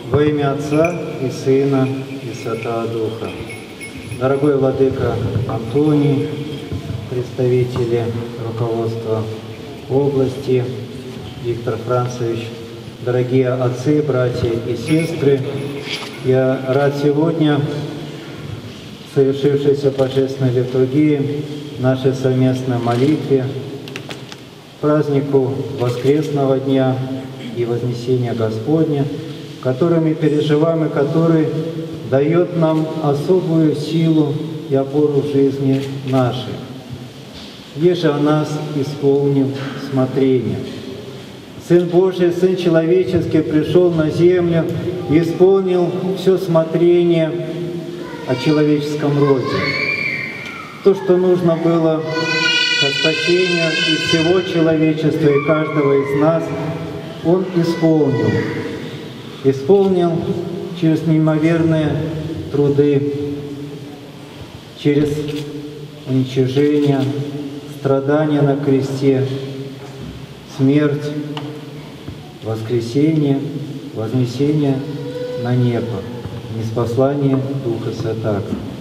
Во имя Отца и Сына и Святого Духа. Дорогой владыка Антоний, представители руководства области, Виктор Францевич, дорогие отцы, братья и сестры, я рад сегодня в совершившейся божественной литургии, нашей совместной молитве, празднику Воскресного дня и Вознесения Господня, который мы переживаем и который дает нам особую силу и опору в жизни нашей. Еже о нас исполнил смотрение. Сын Божий, Сын человеческий пришел на землю и исполнил все смотрение о человеческом роде. То, что нужно было к спасению и всего человечества, и каждого из нас, Он исполнил. Исполнил через неимоверные труды, через уничижение, страдания на кресте, смерть, воскресение, вознесение на небо, ниспослание Духа Святаго.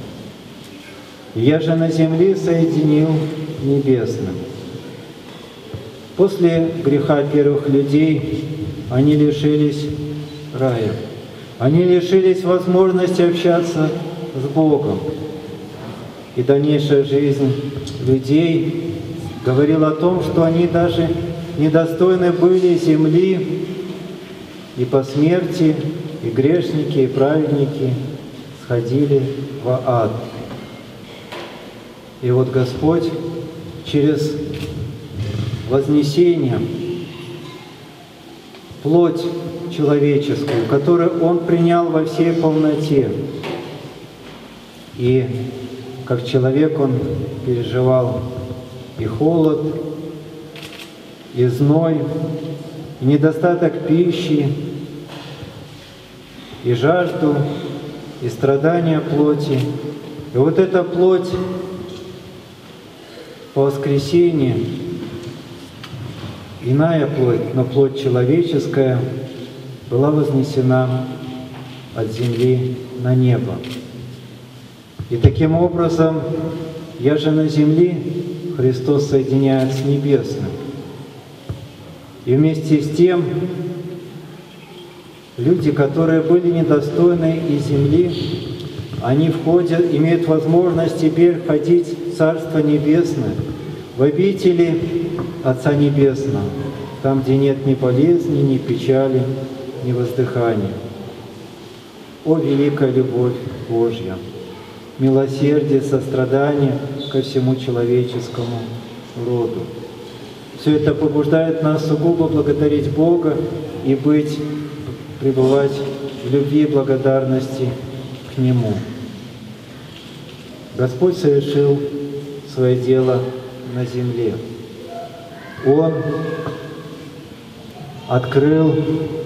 «Я же на земле соединил небесным». После греха первых людей они лишились рая. Они лишились возможности общаться с Богом. И дальнейшая жизнь людей говорила о том, что они даже недостойны были земли, и по смерти и грешники, и праведники сходили в ад. И вот Господь через вознесение, плоть человеческую, которую Он принял во всей полноте. И как человек Он переживал и холод, и зной, и недостаток пищи, и жажду, и страдания плоти. И вот эта плоть по воскресении, иная плоть, но плоть человеческая, была вознесена от земли на небо. И таким образом, я же на земле, Христос соединяет с небесным. И вместе с тем, люди, которые были недостойны и земли, они входят, имеют возможность теперь входить в Царство Небесное, в обители Отца Небесного, там, где нет ни болезни, ни печали, ни воздыхания. О, великая любовь Божья, милосердие, сострадание ко всему человеческому роду. Все это побуждает нас сугубо благодарить Бога и пребывать в любви и благодарности к Нему. Господь совершил свое дело на земле. Он открыл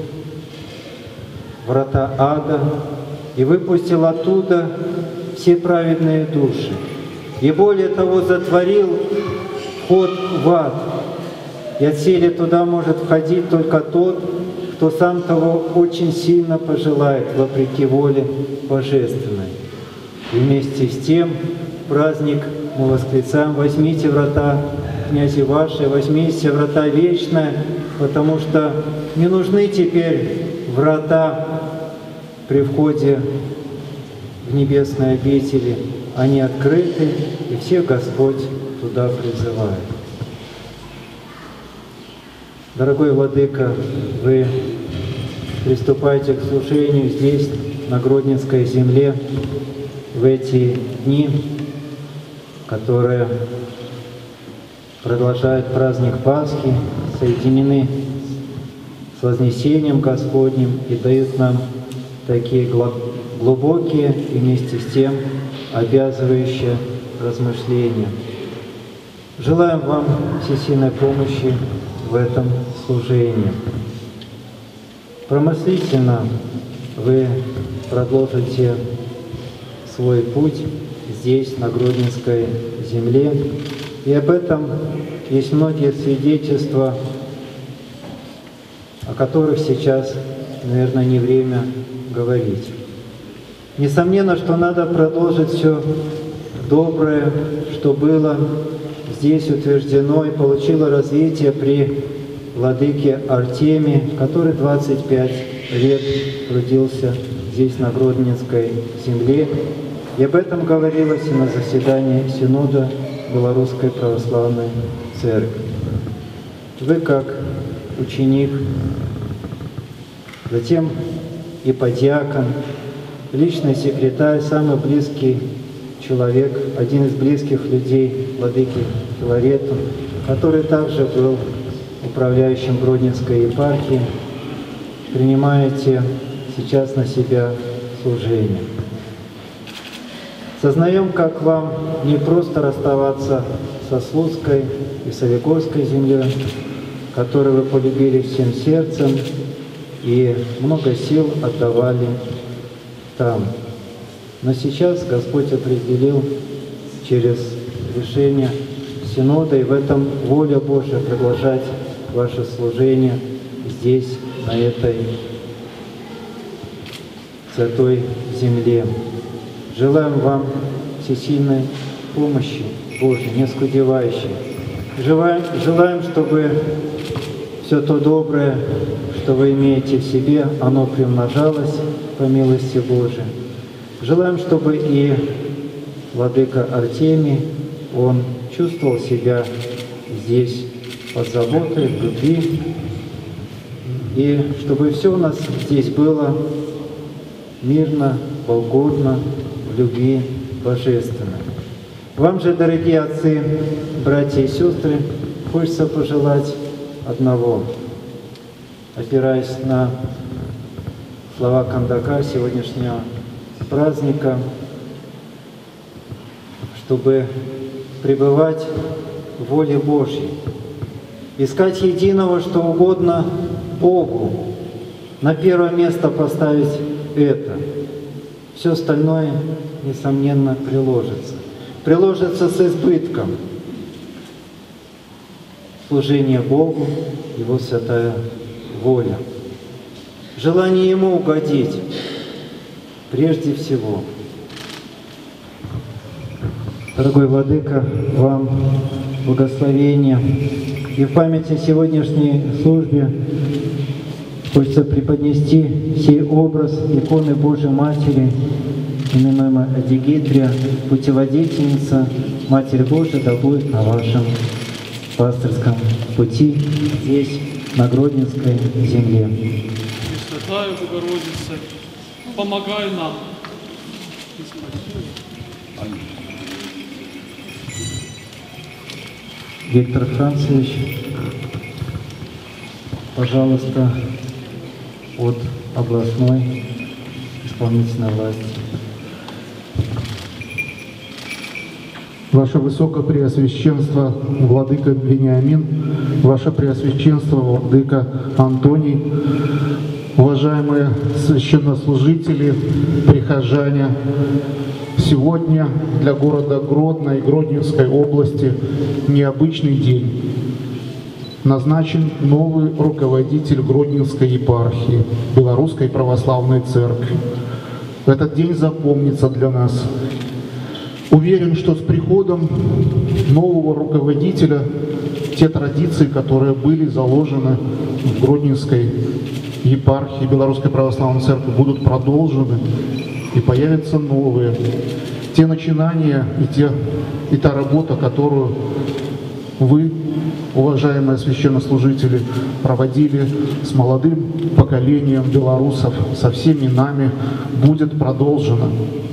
врата ада и выпустил оттуда все праведные души. И более того, затворил вход в ад. И отселе туда может входить только тот, кто сам того очень сильно пожелает, вопреки воле божественной. И вместе с тем праздник мы восклицаем: «Возьмите врата князи ваши, возьмите врата вечные», потому что не нужны теперь врата при входе в небесные обители. Они открыты, и всех Господь туда призывает. Дорогой владыка, вы приступаете к служению здесь, на Гродненской земле, в эти дни, которые продолжают праздник Пасхи, соединены с Вознесением Господним и дают нам такие глубокие и вместе с тем обязывающие размышления. Желаем вам всесильной помощи в этом служении. Промыслительно вы продолжите свой путь здесь, на Гродненской земле, и об этом есть многие свидетельства, о которых сейчас наверное, не время говорить. Несомненно, что надо продолжить все доброе, что было здесь утверждено и получило развитие при владыке Артемии, который 25 лет трудился здесь, на Гродненской земле. И об этом говорилось и на заседании Синода Белорусской Православной Церкви. Вы, как ученик, затем и подьякон, личный секретарь, самый близкий человек, один из близких людей владыки Филарету, который также был управляющим Гродненской епархии, принимаете сейчас на себя служение. Сознаем, как вам не просто расставаться со Слуцкой и Солигорской землей, которую вы полюбили всем сердцем и много сил отдавали там. Но сейчас Господь определил через решение Синода, и в этом воля Божья продолжать ваше служение здесь, на этой святой земле. Желаем вам всесильной помощи Божьей, не оскудевающей. Желаем, чтобы все то доброе, что вы имеете в себе, оно приумножалось по милости Божией. Желаем, чтобы и владыка Артемий, он чувствовал себя здесь под заботой, в любви, и чтобы все у нас здесь было мирно, угодно, в любви божественной. Вам же, дорогие отцы, братья и сестры, хочется пожелать одного, опираясь на слова Кандака сегодняшнего праздника, чтобы пребывать в воле Божьей, искать единого, что угодно Богу, на первое место поставить это. Все остальное, несомненно, приложится. Приложится с избытком. Служение Богу, Его святая воля. Желание Ему угодить прежде всего. Дорогой владыка, вам благословения. И в память о сегодняшней службе хочется преподнести сей образ иконы Божией Матери, именуемой Адигитрия, путеводительница, Матерь Божия, да будет на вашем пастырском пути здесь, на Гродненской земле. Пресвятая Богородица, помогай нам. Виктор Францевич, пожалуйста, от областной исполнительной власти. Ваше Высокопреосвященство, Владыка Вениамин, Ваше Преосвященство, Владыка Антоний, уважаемые священнослужители, прихожане, сегодня для города Гродно и Гродненской области необычный день. Назначен новый руководитель Гродненской епархии, Белорусской Православной Церкви. Этот день запомнится для нас. Уверен, что с приходом нового руководителя те традиции, которые были заложены в Гродненской епархии Белорусской Православной Церкви, будут продолжены и появятся новые. Те начинания и та работа, которую вы, уважаемые священнослужители, проводили с молодым поколением белорусов, со всеми нами, будет продолжена.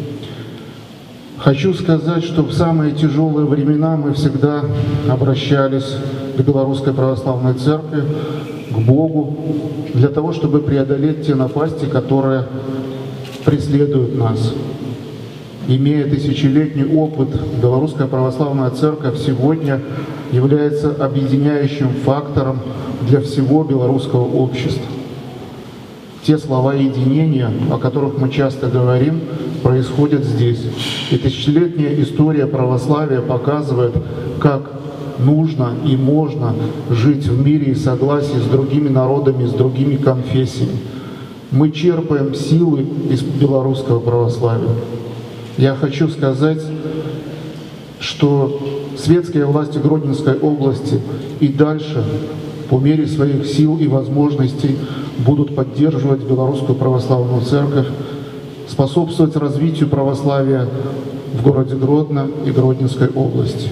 Хочу сказать, что в самые тяжелые времена мы всегда обращались к Белорусской Православной Церкви, к Богу, для того, чтобы преодолеть те напасти, которые преследуют нас. Имея тысячелетний опыт, Белорусская Православная Церковь сегодня является объединяющим фактором для всего белорусского общества. Те слова единения, о которых мы часто говорим, происходят здесь. И тысячелетняя история православия показывает, как нужно и можно жить в мире и согласии с другими народами, с другими конфессиями. мы черпаем силы из белорусского православия. Я хочу сказать, что светские власти Гродненской области и дальше по мере своих сил и возможностей будут поддерживать Белорусскую православную церковь, способствовать развитию православия в городе Гродно и Гродненской области.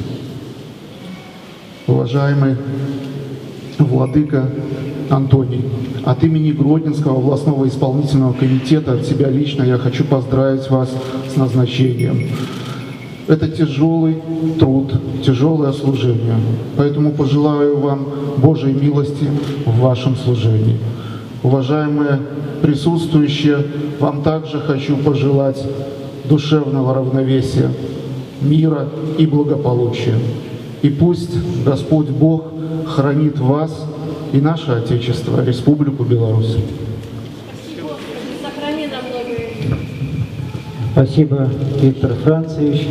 Уважаемый владыка Антоний, от имени Гродненского областного исполнительного комитета, от себя лично я хочу поздравить вас с назначением. Это тяжелый труд, тяжелое служение. Поэтому пожелаю вам Божьей милости в вашем служении. Уважаемые присутствующие, вам также хочу пожелать душевного равновесия, мира и благополучия. И пусть Господь Бог хранит вас и наше Отечество, Республику Беларусь. Сохрани нам новые. Спасибо, Виктор Францевич.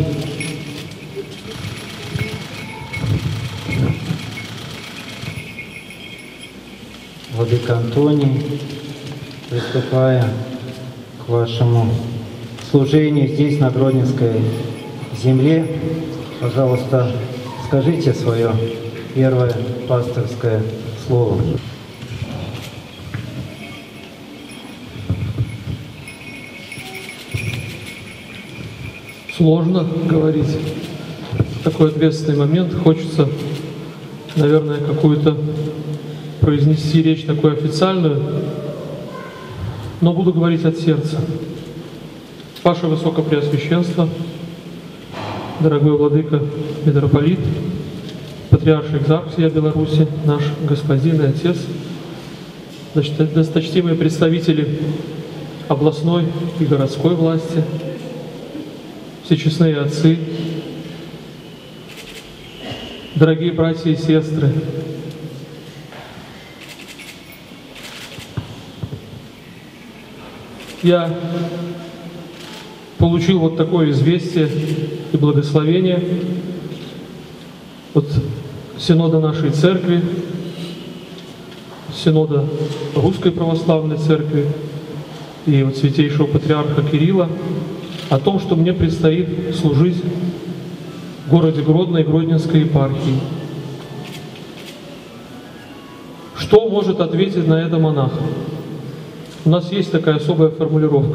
Владыка Антоний, приступая к вашему служению здесь, на Гродненской земле, пожалуйста, скажите свое первое пасторское слово. Сложно говорить. В такой ответственный момент хочется, наверное, какую-то произнести речь такую официальную, но буду говорить от сердца. Ваше Высокопреосвященство, дорогой владыка митрополит, патриарх Экзархия Беларуси, наш господин и отец, досточтимые представители областной и городской власти, всечестные отцы, дорогие братья и сестры, я получил вот такое известие и благословение от Синода нашей Церкви, Синода Русской Православной Церкви и от Святейшего Патриарха Кирилла о том, что мне предстоит служить в городе Гродно и Гродненской епархии. Что может ответить на это монах? У нас есть такая особая формулировка.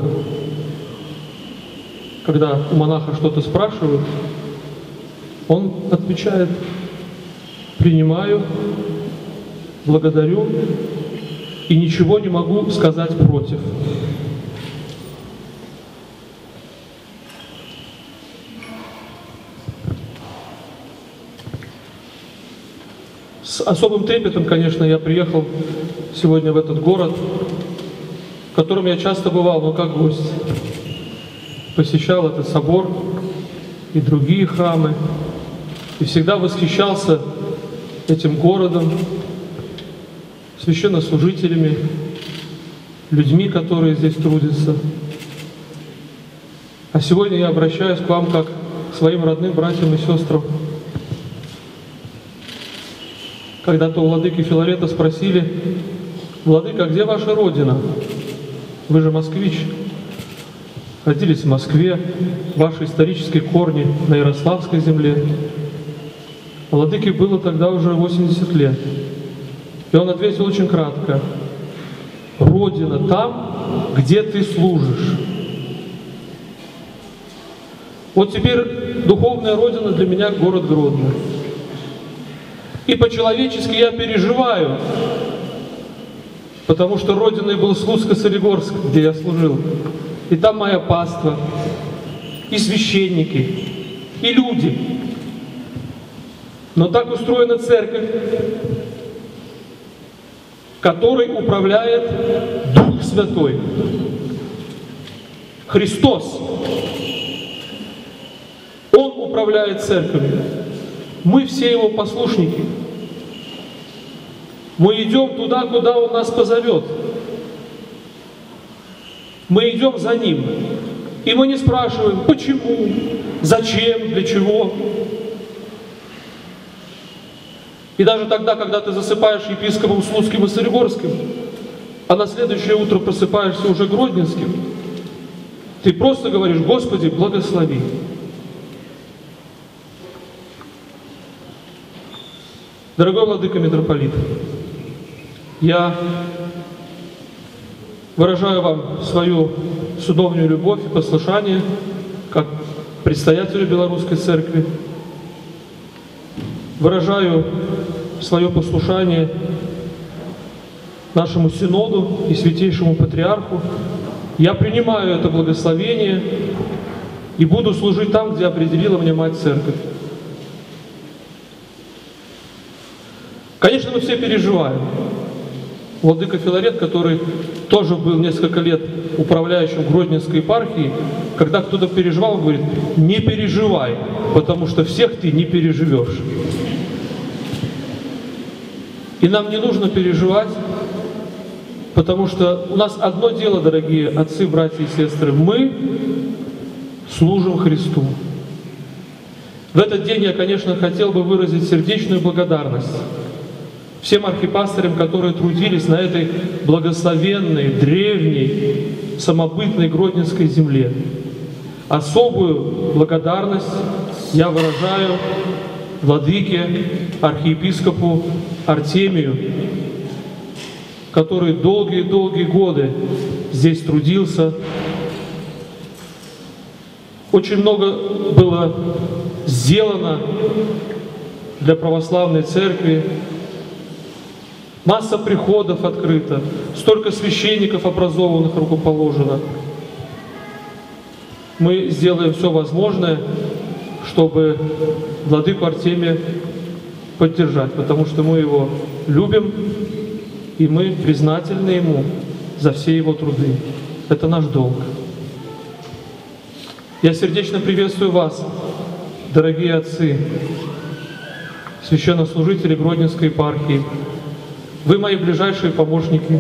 Когда у монаха что-то спрашивают, он отвечает: принимаю, благодарю и ничего не могу сказать против. С особым трепетом, конечно, я приехал сегодня в этот город, в котором я часто бывал, но как гость. Посещал этот собор и другие храмы, и всегда восхищался этим городом, священнослужителями, людьми, которые здесь трудятся. А сегодня я обращаюсь к вам как к своим родным братьям и сестрам. Когда-то у владыки Филарета спросили: «Владыка, а где ваша родина? Вы же москвич. Родились в Москве, ваши исторические корни на Ярославской земле». Владыке было тогда уже 80 лет. И он ответил очень кратко: «Родина там, где ты служишь». Вот теперь духовная родина для меня город Гродно. И по-человечески я переживаю, потому что родиной был Слуцко-Солигорск, где я служил. И там моя паства, и священники, и люди. Но так устроена церковь, которой управляет Дух Святой. Христос. Он управляет церковью. Мы все Его послушники. Мы идем туда, куда Он нас позовет. Мы идем за Ним. И мы не спрашиваем, почему, зачем, для чего. И даже тогда, когда ты засыпаешь епископом Слуцким и Солигорским, а на следующее утро просыпаешься уже гродненским, ты просто говоришь: Господи, благослови. Дорогой владыка митрополит, я выражаю вам свою судовную любовь и послушание как предстоятелю Белорусской Церкви. Выражаю свое послушание нашему Синоду и Святейшему Патриарху. Я принимаю это благословение и буду служить там, где определила мне Мать Церковь. Конечно, мы все переживаем. Владыка Филарет, который тоже был несколько лет управляющим Гродненской епархии, когда кто-то переживал, он говорит: не переживай, потому что всех ты не переживешь. И нам не нужно переживать, потому что у нас одно дело, дорогие отцы, братья и сестры: мы служим Христу. В этот день я, конечно, хотел бы выразить сердечную благодарность всем архипастырям, которые трудились на этой благословенной, древней, самобытной Гродненской земле. Особую благодарность я выражаю владыке, архиепископу Артемию, который долгие-долгие годы здесь трудился. Очень много было сделано для православной церкви. Масса приходов открыта, столько священников образованных рукоположено. Мы сделаем все возможное, чтобы владыку Артемия поддержать, потому что мы его любим, и мы признательны ему за все его труды. Это наш долг. Я сердечно приветствую вас, дорогие отцы, священнослужители Гродненской епархии. Вы мои ближайшие помощники.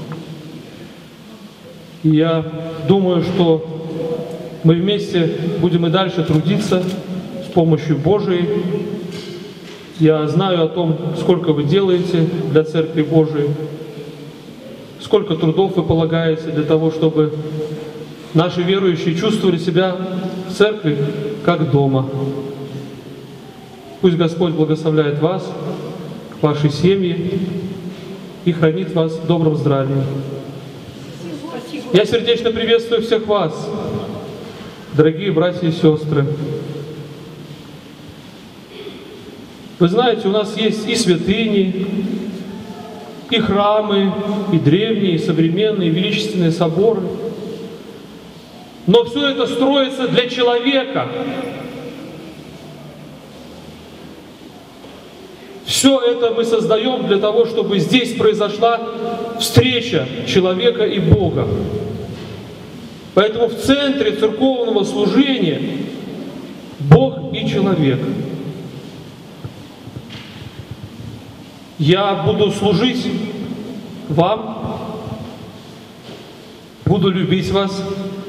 И я думаю, что мы вместе будем и дальше трудиться с помощью Божией. Я знаю о том, сколько вы делаете для Церкви Божией, сколько трудов вы полагаете для того, чтобы наши верующие чувствовали себя в Церкви как дома. Пусть Господь благословляет вас, ваши семьи и хранит вас в добром здравии. Я сердечно приветствую всех вас, дорогие братья и сестры. Вы знаете, у нас есть и святыни, и храмы, и древние, и современные, и величественные соборы. Но все это строится для человека. Все это мы создаем для того, чтобы здесь произошла встреча человека и Бога. Поэтому в центре церковного служения Бог и человек. Я буду служить вам, буду любить вас.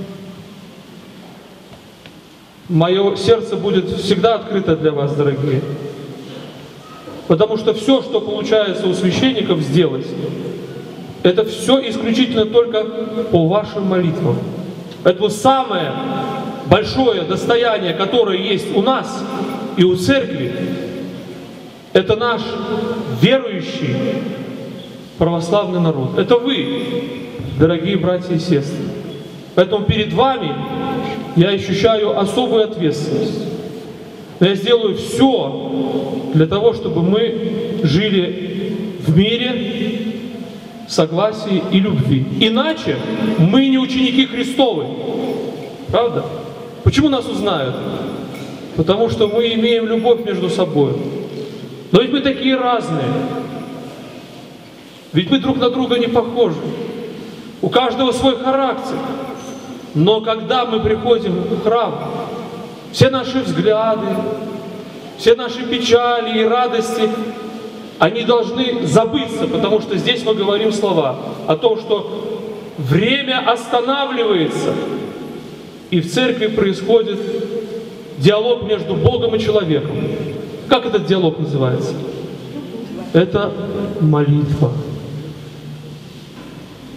Мое сердце будет всегда открыто для вас, дорогие. Потому что все, что получается у священников сделать, это все исключительно только по вашим молитвам. Поэтому самое большое достояние, которое есть у нас и у церкви, это наш верующий православный народ. Это вы, дорогие братья и сестры. Поэтому перед вами я ощущаю особую ответственность. Но я сделаю все для того, чтобы мы жили в мире, согласии и любви. Иначе мы не ученики Христовы. Правда? Почему нас узнают? Потому что мы имеем любовь между собой. Но ведь мы такие разные. Ведь мы друг на друга не похожи. У каждого свой характер. Но когда мы приходим в храм, все наши взгляды, все наши печали и радости, они должны забыться, потому что здесь мы говорим слова о том, что время останавливается, и в церкви происходит диалог между Богом и человеком. Как этот диалог называется? Это молитва.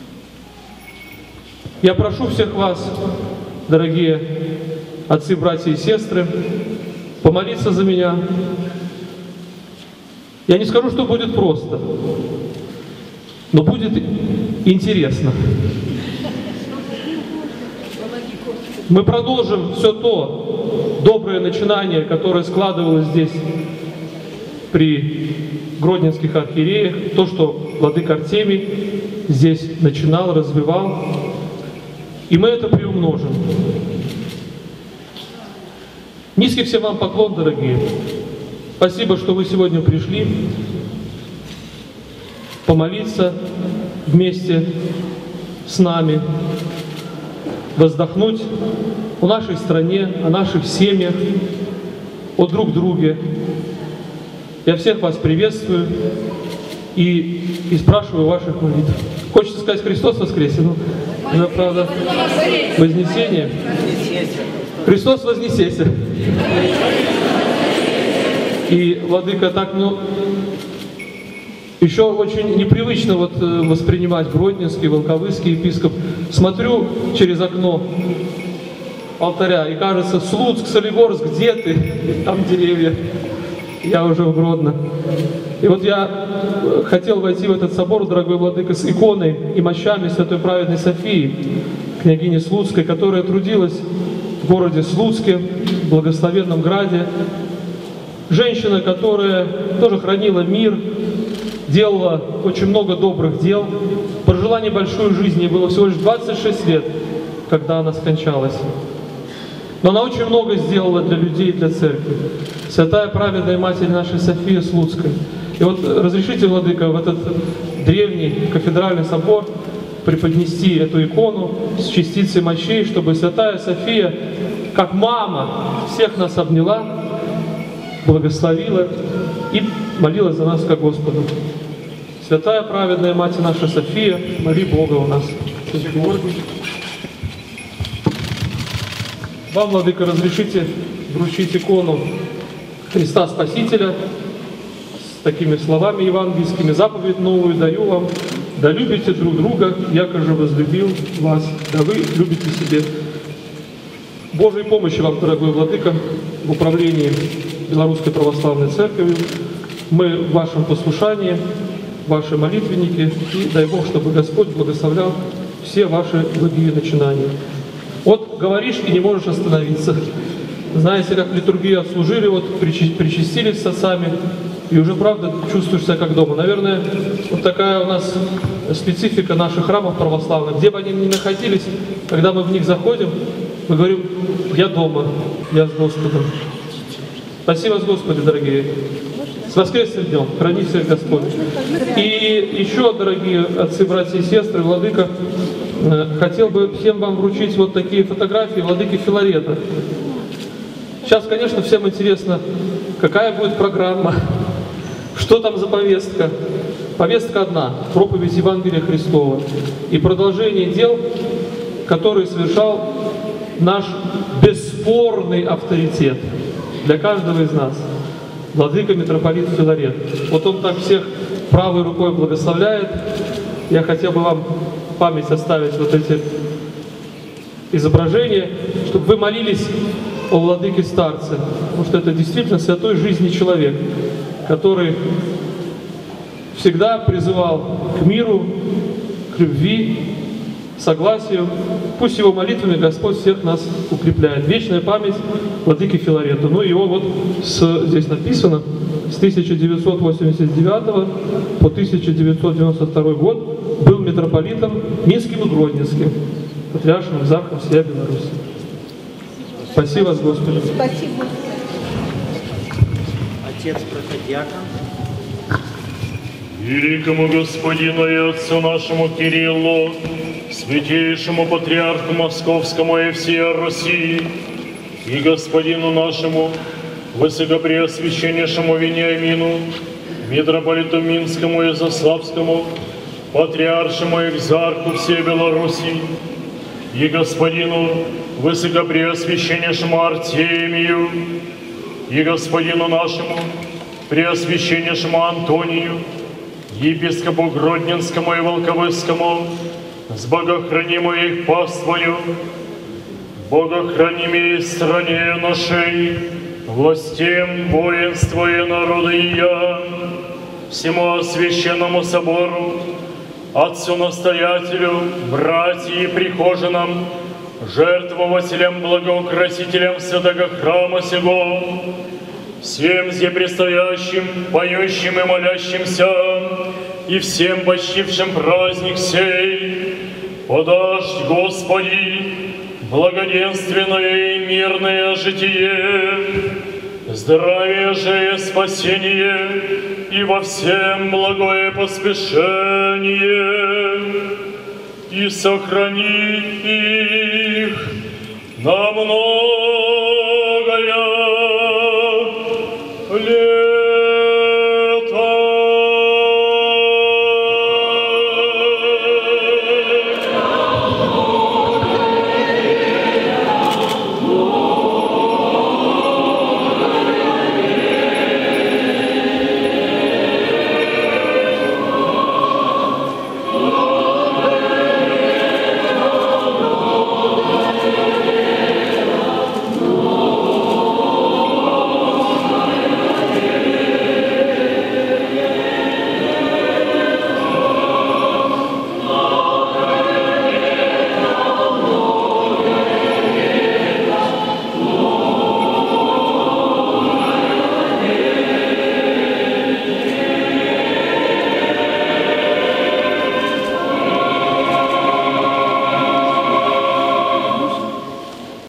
Я прошу всех вас, дорогие отцы, братья и сестры, помолиться за меня. Я не скажу, что будет просто, но будет интересно. Мы продолжим все то доброе начинание, которое складывалось здесь при гродненских архиереях, то, что владыка Артемий здесь начинал, развивал, и мы это приумножим. Низкий всем вам поклон, дорогие. Спасибо, что вы сегодня пришли помолиться вместе с нами, воздохнуть о нашей стране, о наших семьях, о друг друге. Я всех вас приветствую и спрашиваю ваших молитв. Хочется сказать «Христос воскресе», но правда Вознесение. Христос вознесется. И, владыка, так, еще очень непривычно воспринимать гродненский, волковыский епископ. Смотрю через окно алтаря, и кажется, Слуцк, Солигорск, где ты? И там деревья. Я уже в Гродно. И вот я хотел войти в этот собор, дорогой владыка, с иконой и мощами Святой Праведной Софии, княгини Слуцкой, которая трудилась в городе Слуцке, в благословенном граде. Женщина, которая тоже хранила мир, делала очень много добрых дел, прожила небольшую жизнь, ей было всего лишь 26 лет, когда она скончалась. Но она очень много сделала для людей и для церкви. Святая праведная Матерь нашей София Слуцкая. И вот разрешите, владыка, в этот древний кафедральный собор преподнести эту икону с частицей мощей, чтобы Святая София, как мама, всех нас обняла, благословила и молилась за нас ко Господу. Святая праведная Мать наша София, моли Бога у нас. Вам, владыка, разрешите вручить икону Христа Спасителя с такими словами евангельскими: заповедь новую даю вам, да любите друг друга, яко же возлюбил вас, да вы любите себе. Божьей помощи вам, дорогой владыка, в управлении Белорусской Православной Церковью. Мы в вашем послушании, ваши молитвенники, и дай Бог, чтобы Господь благословлял все ваши благие начинания. Вот говоришь и не можешь остановиться. Знаете, как литургию отслужили, вот причастились с отцами, и уже, правда, чувствуешь себя как дома. Наверное, вот такая у нас специфика наших храмов православных. Где бы они ни находились, когда мы в них заходим, мы говорим: я дома, я с Господом. Спаси вас, Господи, дорогие. С воскресным днем. Храни всех Господь. И еще, дорогие отцы, братья и сестры, владыка, хотел бы всем вам вручить вот такие фотографии владыки Филарета. Сейчас, конечно, всем интересно, какая будет программа, что там за повестка. Повестка одна – проповедь Евангелия Христова и продолжение дел, которые совершал наш бесспорный авторитет для каждого из нас, владыка митрополит Филарет. Вот он так всех правой рукой благословляет. Я хотел бы вам в память оставить вот эти изображения, чтобы вы молились о владыке старце, потому что это действительно святой жизни человек, который всегда призывал к миру, к любви, согласию. Пусть его молитвами Господь всех нас укрепляет. Вечная память владыке Филарету. Ну, его вот здесь написано: с 1989 по 1992 год был митрополитом Минским и Гродненским, патриаршим экзархом всея Беларуси. Спасибо вас, Господи. Спасибо. Отец протодиакон. Великому Господину и Отцу нашему Кириллу, святейшему патриарху Московскому и всей Руси, и Господину нашему Высокопреосвященнейшему Вениамину, митрополиту Минскому и Заславскому, патриаршему экзарху всей Беларуси, и Господину Высокопреосвященнейшему Артемию, и Господину нашему Преосвященнейшему Антонию, епископу Гродненскому и Волковыскому, с богохранимой их паствою, богохранимой стране нашей, властям, воинству и народу и я, всему священному собору, отцу-настоятелю, братьям и прихожанам, жертвователям, благоукрасителям святого храма сего, всем здесь предстоящим, поющим и молящимся, и всем почтившим праздник сей, подашь, Господи, благоденственное и мирное житие, здравие же и спасение, и во всем благое поспешение, и сохрани их на много